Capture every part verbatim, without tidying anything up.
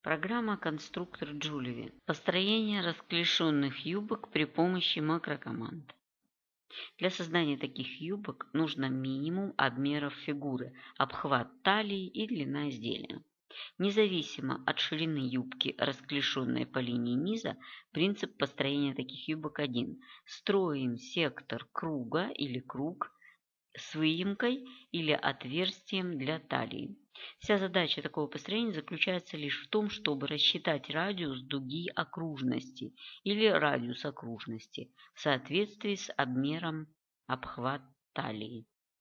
Программа «Конструктор Джулеви». Построение расклешенных юбок при помощи макрокоманд. Для создания таких юбок нужно минимум обмеров фигуры, обхват талии и длина изделия. Независимо от ширины юбки, расклешенной по линии низа, принцип построения таких юбок один. Строим сектор круга или круг с выемкой или отверстием для талии. Вся задача такого построения заключается лишь в том, чтобы рассчитать радиус дуги окружности или радиус окружности в соответствии с обмером обхват талии.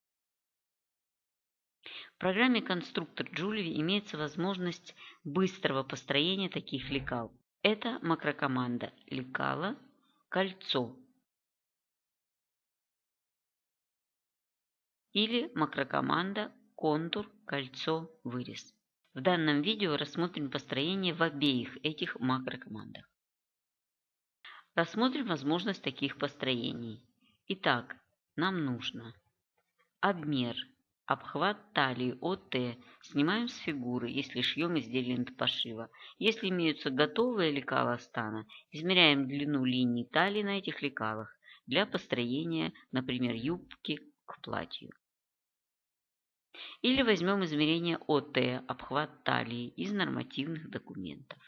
В программе «Конструктор Джулеви» имеется возможность быстрого построения таких лекал. Это макрокоманда лекало кольцо или макрокоманда контур, кольцо, вырез. В данном видео рассмотрим построение в обеих этих макрокомандах. Рассмотрим возможность таких построений. Итак, нам нужно обмер, обхват талии ОТ, снимаем с фигуры, если шьем изделие от пошива. Если имеются готовые лекала стана, измеряем длину линий талии на этих лекалах для построения, например, юбки к платью. Или возьмем измерение ОТ, обхват талии, из нормативных документов.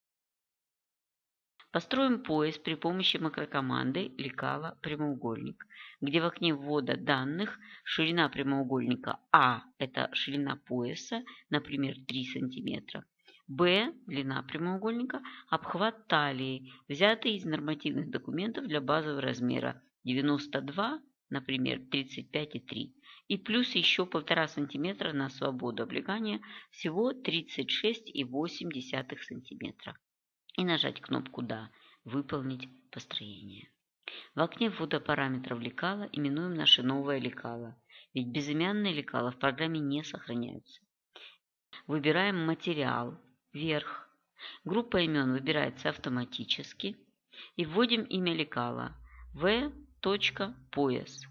Построим пояс при помощи макрокоманды лекало прямоугольник, где в окне ввода данных ширина прямоугольника А – это ширина пояса, например, три сантиметра, Б – длина прямоугольника, обхват талии, взятый из нормативных документов для базового размера девяносто два, например, тридцать пять и три, и плюс еще полтора сантиметра на свободу облегания, всего тридцать шесть и восемь десятых сантиметра. И нажать кнопку «Да», выполнить построение. В окне ввода параметров лекала именуем наше новое лекало, ведь безымянные лекала в программе не сохраняются. Выбираем материал, верх. Группа имен выбирается автоматически. И вводим имя лекала v.пояс.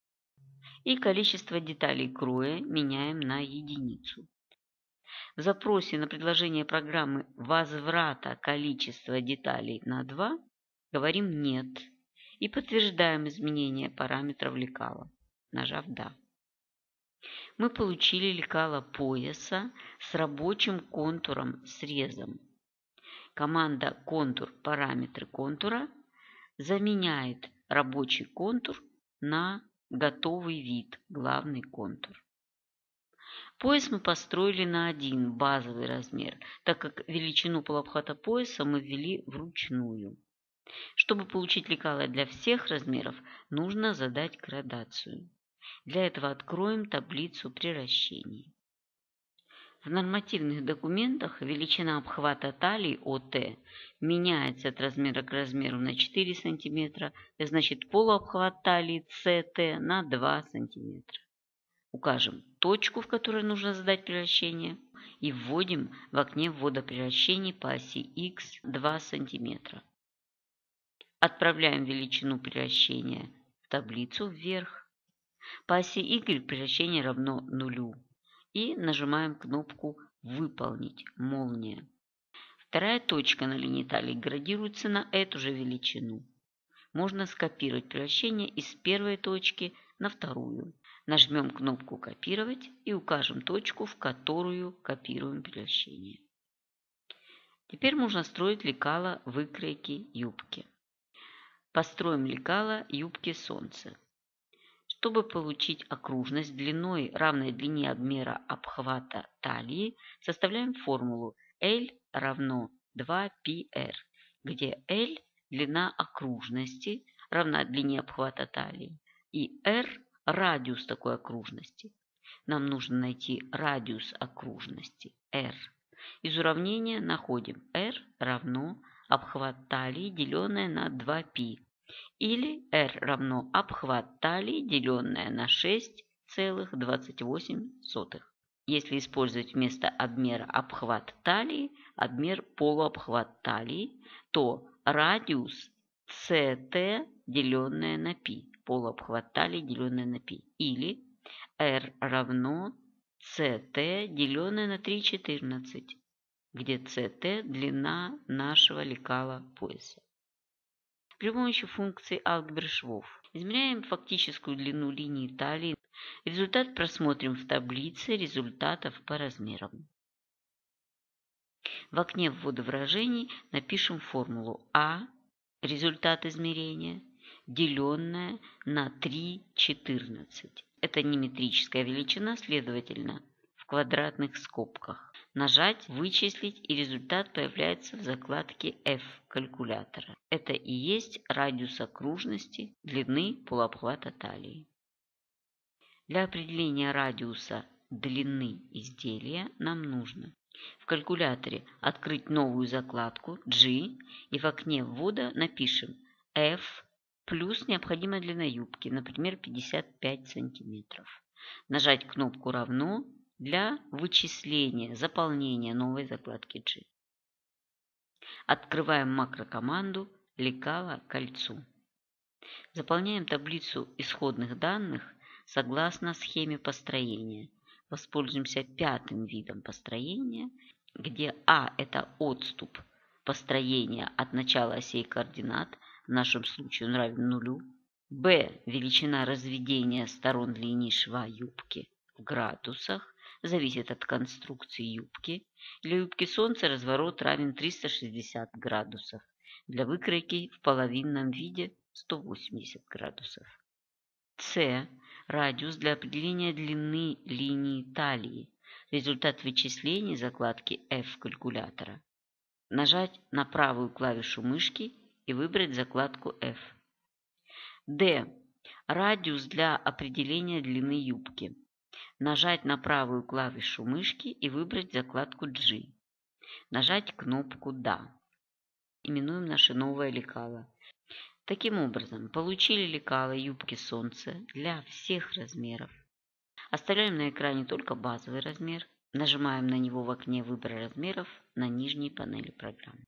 И количество деталей кроя меняем на единицу. В запросе на предложение программы возврата количества деталей на два говорим «нет» и подтверждаем изменение параметров лекала, нажав «Да». Мы получили лекало пояса с рабочим контуром срезом. Команда «Контур. Параметры контура» заменяет рабочий контур на готовый вид, главный контур. Пояс мы построили на один базовый размер, так как величину полуобхвата пояса мы ввели вручную. Чтобы получить лекало для всех размеров, нужно задать градацию. Для этого откроем таблицу приращений. В нормативных документах величина обхвата талии ОТ меняется от размера к размеру на четыре сантиметра, значит полуобхват талии СТ на два сантиметра. Укажем точку, в которой нужно задать приращение, и вводим в окне ввода приращений по оси Х два сантиметра. Отправляем величину приращения в таблицу вверх. По оси Y приращение равно нулю. И нажимаем кнопку «Выполнить. Молния». Вторая точка на линии талии градируется на эту же величину. Можно скопировать приращение из первой точки на вторую. Нажмем кнопку «Копировать» и укажем точку, в которую копируем приращение. Теперь можно строить лекало выкройки юбки. Построим лекало юбки солнца. Чтобы получить окружность длиной, равной длине обмера обхвата талии, составляем формулу L равно два пи эр, где L – длина окружности, равна длине обхвата талии, и R – радиус такой окружности. Нам нужно найти радиус окружности R. Из уравнения находим R равно обхват талии, деленное на два пи. Или R равно обхват талии, деленное на шесть целых двадцать восемь сотых. Если использовать вместо обмера обхват талии, обмер полуобхват талии, то радиус СТ, деленное на π, полуобхват талии, деленное на π. Или R равно СТ, деленное на три четырнадцать. где си ти – длина нашего лекала пояса. При помощи функции алгебры швов измеряем фактическую длину линии талии. Результат просмотрим в таблице результатов по размерам. В окне ввода выражений напишем формулу А, результат измерения, деленное на три четырнадцать. Это не метрическая величина, следовательно, в квадратных скобках. Нажать «Вычислить», и результат появляется в закладке F калькулятора. Это и есть радиус окружности длины полуобхвата талии. Для определения радиуса длины изделия нам нужно в калькуляторе открыть новую закладку G и в окне ввода напишем F плюс необходимая длина юбки, например, пятьдесят пять сантиметров. Нажать кнопку «Равно» для вычисления, заполнения новой закладки G. Открываем макрокоманду «Лекало кольцу». Заполняем таблицу исходных данных согласно схеме построения. Воспользуемся пятым видом построения, где А – это отступ построения от начала осей координат, в нашем случае он равен нулю. Б – величина разведения сторон линии шва юбки в градусах, зависит от конструкции юбки. Для юбки солнца разворот равен триста шестьдесят градусов. Для выкройки в половинном виде сто восемьдесят градусов. С – радиус для определения длины линии талии. Результат вычислений закладки F калькулятора. Нажать на правую клавишу мышки и выбрать закладку F. Д – радиус для определения длины юбки. Нажать на правую клавишу мышки и выбрать закладку G. Нажать кнопку «Да». Именуем наше новое лекало. Таким образом, получили лекало юбки солнца для всех размеров. Оставляем на экране только базовый размер. Нажимаем на него в окне выбора размеров на нижней панели программы.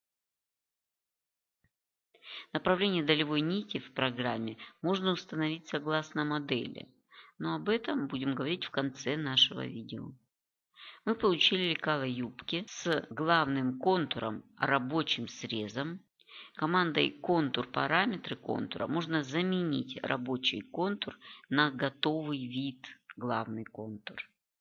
Направление долевой нити в программе можно установить согласно модели, но об этом будем говорить в конце нашего видео. Мы получили лекало юбки с главным контуром, рабочим срезом. Командой «Контур параметры контура» можно заменить рабочий контур на готовый вид главный контур.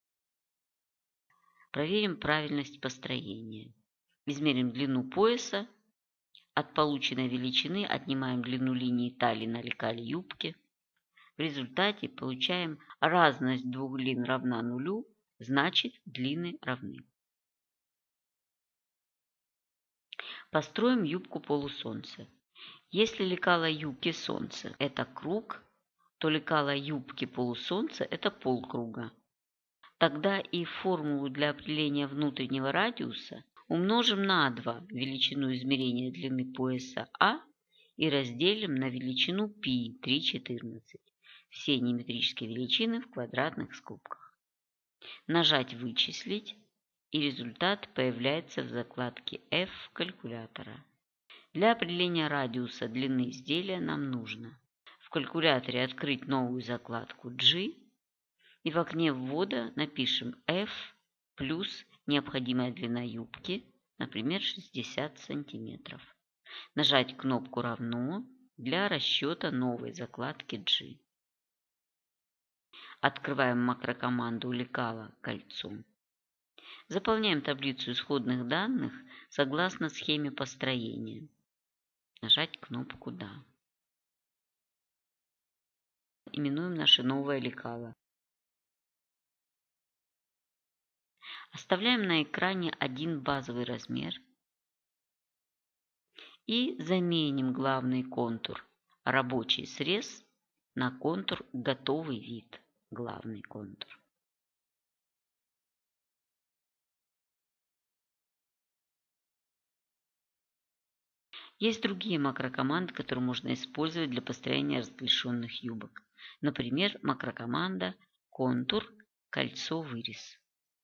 Проверим правильность построения. Измерим длину пояса. От полученной величины отнимаем длину линии талии на лекале юбки. В результате получаем разность двух длин равна нулю, значит длины равны. Построим юбку полусолнца. Если лекало юбки солнца – это круг, то лекало юбки полусолнца – это полкруга. Тогда и формулу для определения внутреннего радиуса умножим на два величину измерения длины пояса А и разделим на величину π три четырнадцать. Все неметрические величины в квадратных скобках. Нажать «Вычислить», и результат появляется в закладке F калькулятора. Для определения радиуса длины изделия нам нужно в калькуляторе открыть новую закладку G и в окне ввода напишем F плюс необходимая длина юбки, например, шестьдесят сантиметров. Нажать кнопку «Равно» для расчета новой закладки G. Открываем макрокоманду «Лекало кольцу». Заполняем таблицу исходных данных согласно схеме построения. Нажать кнопку «Да». Именуем наше новое лекало. Оставляем на экране один базовый размер и заменим главный контур рабочий срез на контур готовый вид главный контур. Есть другие макрокоманды, которые можно использовать для построения разрешенных юбок. Например, макрокоманда «Контур кольцо вырез».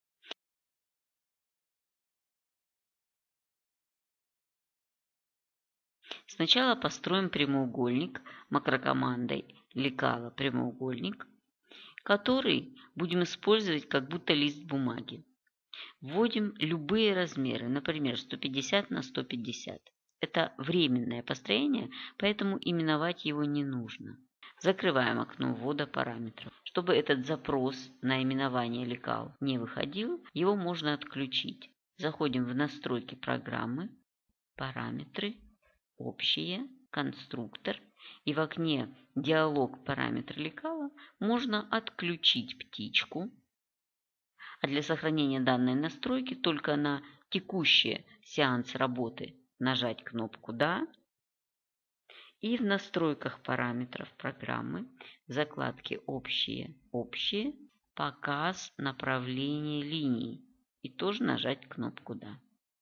Сначала построим прямоугольник макрокомандой «Лекало прямоугольник», который будем использовать как будто лист бумаги. Вводим любые размеры, например, сто пятьдесят на сто пятьдесят. Это временное построение, поэтому именовать его не нужно. Закрываем окно ввода параметров. Чтобы этот запрос на именование лекал не выходил, его можно отключить. Заходим в настройки программы, параметры, общие, конструктор, и в окне диалог параметр лекала можно отключить птичку. А для сохранения данной настройки только на текущий сеанс работы нажать кнопку «Да». И в настройках параметров программы, в закладке «Общие», «Общие», показ направления линий. И тоже нажать кнопку «Да».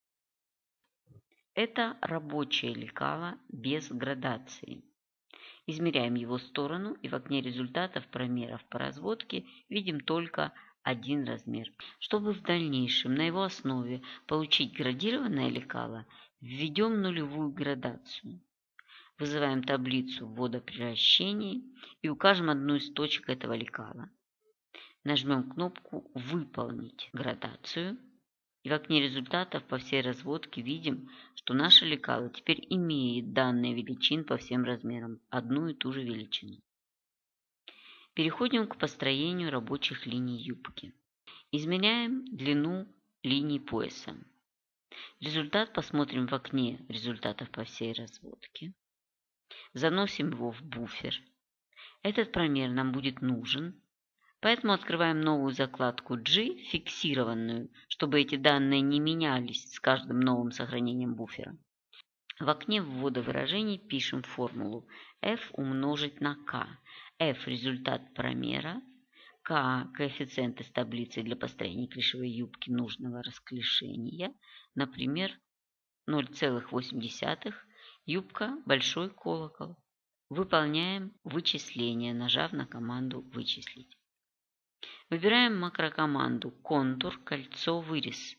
Это рабочее лекало без градации. Измеряем его сторону, и в окне результатов промеров по разводке видим только один размер. Чтобы в дальнейшем на его основе получить градированное лекало, введем нулевую градацию. Вызываем таблицу ввода превращений и укажем одну из точек этого лекала. Нажмем кнопку «Выполнить градацию». И в окне результатов по всей разводке видим, что наше лекало теперь имеет данные величин по всем размерам, одну и ту же величину. Переходим к построению рабочих линий юбки. Изменяем длину линий пояса. Результат посмотрим в окне результатов по всей разводке. Заносим его в буфер. Этот промер нам будет нужен, поэтому открываем новую закладку G, фиксированную, чтобы эти данные не менялись с каждым новым сохранением буфера. В окне ввода выражений пишем формулу f умножить на k. F – результат промера, k – коэффициент из таблицы для построения клишевой юбки нужного расклешения, например, ноль целых восемь десятых, юбка большой колокол. Выполняем вычисление, нажав на команду «Вычислить». Выбираем макрокоманду «Контур», «Кольцо», «Вырез».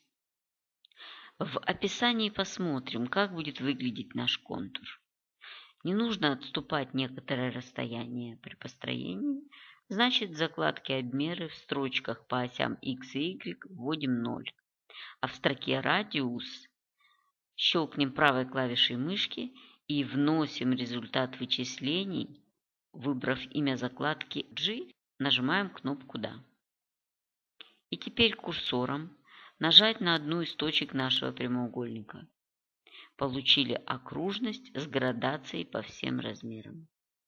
В описании посмотрим, как будет выглядеть наш контур. Не нужно отступать некоторое расстояние при построении, значит в закладке «Обмеры» в строчках по осям X и Y вводим ноль, а в строке «Радиус» щелкнем правой клавишей мышки и вносим результат вычислений, выбрав имя закладки G, нажимаем кнопку «Да». И теперь курсором нажать на одну из точек нашего прямоугольника. Получили окружность с градацией по всем размерам.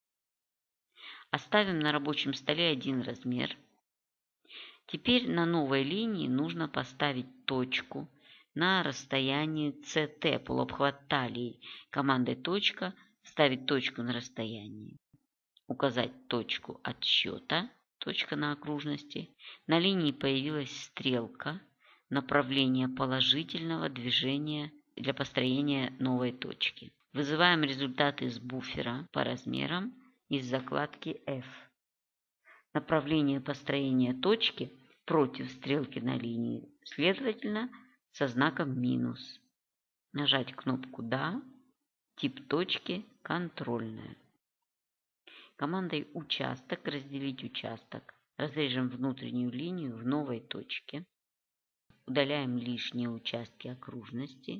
Оставим на рабочем столе один размер. Теперь на новой линии нужно поставить точку на расстоянии си ти, полуобхват талии. Командой «Точка» ставить точку на расстоянии. Указать точку отсчета, точка на окружности. На линии появилась стрелка направления положительного движения для построения новой точки. Вызываем результаты из буфера по размерам из закладки F. Направление построения точки против стрелки на линии, следовательно, со знаком минус. Нажать кнопку «Да», тип точки «Контрольная». Командой «Участок» разделить участок. Разрежем внутреннюю линию в новой точке. Удаляем лишние участки окружности.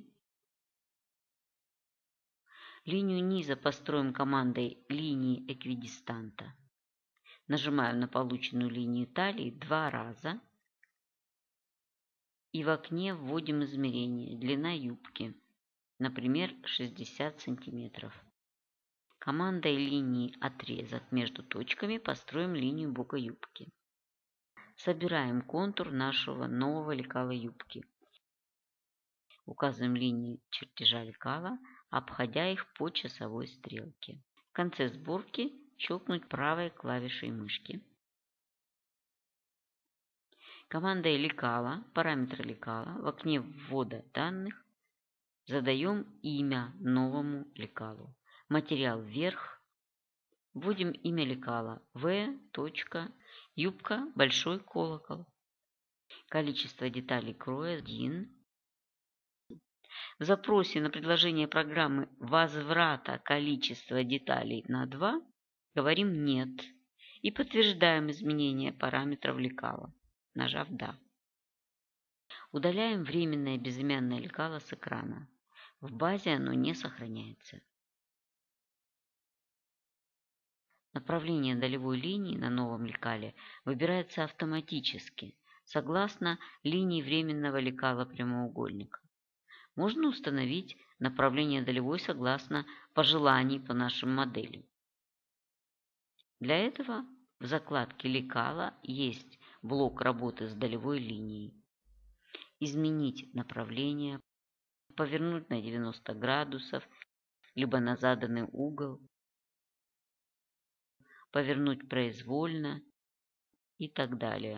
Линию низа построим командой «Линии эквидистанта». Нажимаем на полученную линию талии два раза. И в окне вводим измерение. Длина юбки, например, шестьдесят сантиметров. Командой линии «Отрезок» между точками построим линию бока юбки. Собираем контур нашего нового лекала юбки. Указываем линии чертежа лекала, обходя их по часовой стрелке. В конце сборки щелкнуть правой клавишей мышки. Командой лекала, параметры лекала, в окне ввода данных задаем имя новому лекалу. Материал вверх. Вводим имя лекала В. Юбка большой колокол. Количество деталей кроя один. В запросе на предложение программы возврата количества деталей на два говорим «Нет» и подтверждаем изменение параметров лекала, нажав «Да». Удаляем временное безымянное лекало с экрана. В базе оно не сохраняется. Направление долевой линии на новом лекале выбирается автоматически, согласно линии временного лекала прямоугольника. Можно установить направление долевой согласно пожеланий по нашим моделям. Для этого в закладке лекала есть блок работы с долевой линией. Изменить направление, повернуть на девяносто градусов, либо на заданный угол, повернуть произвольно и так далее.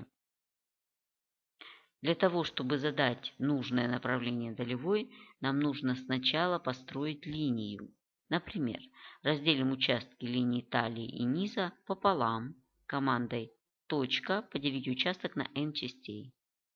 Для того, чтобы задать нужное направление долевой, нам нужно сначала построить линию. Например, разделим участки линии талии и низа пополам командой «точка» поделить участок на n частей.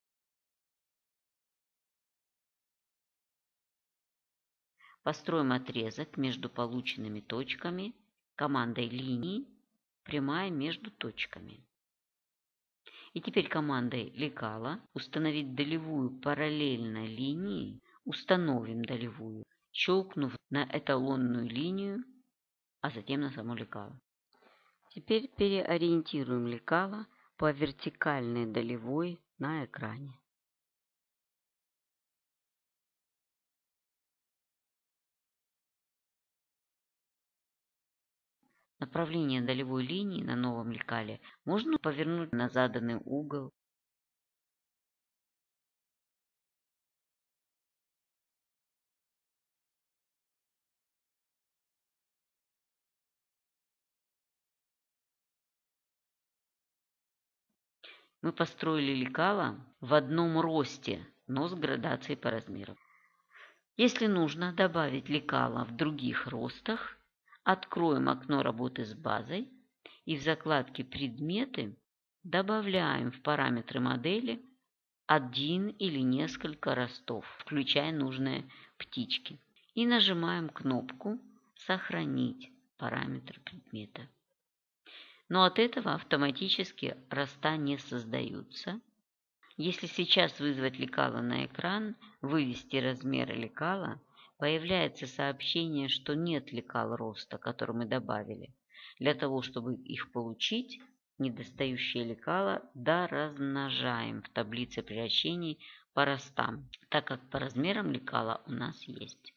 Построим отрезок между полученными точками командой линии прямая между точками. И теперь командой лекала установить долевую параллельно линии, установим долевую, щелкнув на эталонную линию, а затем на само лекало. Теперь переориентируем лекало по вертикальной долевой на экране. Направление долевой линии на новом лекале можно повернуть на заданный угол. Мы построили лекало в одном росте, но с градацией по размеру. Если нужно добавить лекало в других ростах, откроем окно работы с базой и в закладке «Предметы» добавляем в параметры модели один или несколько ростов, включая нужные птички, и нажимаем кнопку «Сохранить параметр предмета». Но от этого автоматически роста не создаются. Если сейчас вызвать лекало на экран, вывести размеры лекала, появляется сообщение, что нет лекал роста, который мы добавили. Для того, чтобы их получить, недостающие лекала доразмножаем в таблице превращений по ростам, так как по размерам лекала у нас есть.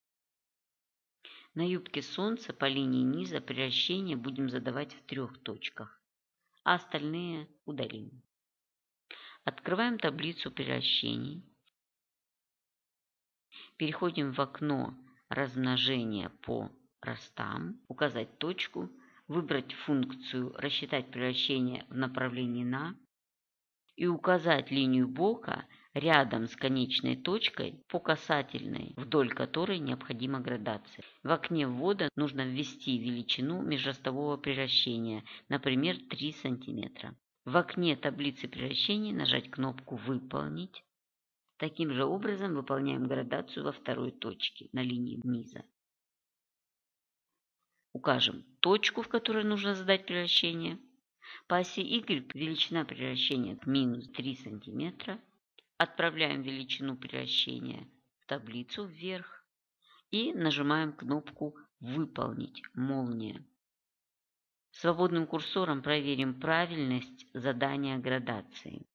На юбке солнца по линии низа превращение будем задавать в трех точках, а остальные удалим. Открываем таблицу превращений. Переходим в окно размножения по ростам, указать точку, выбрать функцию «Рассчитать превращение в направлении на» и указать линию бока рядом с конечной точкой по касательной, вдоль которой необходима градация. В окне ввода нужно ввести величину межростового превращения, например, три сантиметра. В окне таблицы превращений нажать кнопку «Выполнить». Таким же образом выполняем градацию во второй точке на линии низа. Укажем точку, в которой нужно задать превращение. По оси Y величина превращения минус три сантиметра. Отправляем величину превращения в таблицу вверх и нажимаем кнопку «Выполнить» молния. Свободным курсором проверим правильность задания градации.